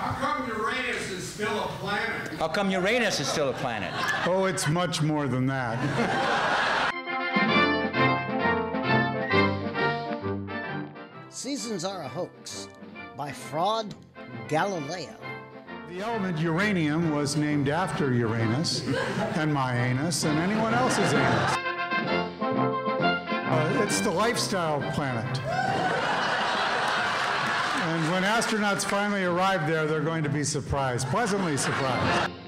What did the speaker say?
How come Uranus is still a planet? How come Uranus is still a planet? Oh, it's much more than that. Seasons Are a Hoax by Fraud Galileo. The element uranium was named after Uranus and my anus and anyone else's anus. It's the lifestyle planet. And when astronauts finally arrive there, they're going to be surprised, pleasantly surprised.